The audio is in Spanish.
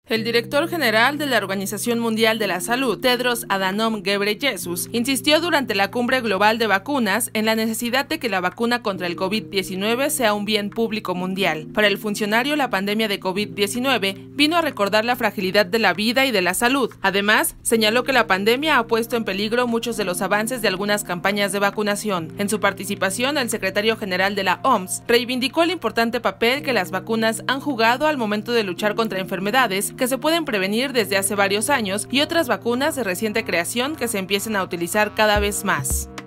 El director general de la Organización Mundial de la Salud, Tedros Adhanom Ghebreyesus, insistió durante la cumbre global de vacunas en la necesidad de que la vacuna contra el COVID-19 sea un bien público mundial. Para el funcionario, la pandemia de COVID-19 vino a recordar la fragilidad de la vida y de la salud. Además, señaló que la pandemia ha puesto en peligro muchos de los avances de algunas campañas de vacunación. En su participación, el secretario general de la OMS reivindicó el importante papel que las vacunas han jugado al momento de luchar contra enfermedades que se pueden prevenir desde hace varios años y otras vacunas de reciente creación que se empiecen a utilizar cada vez más.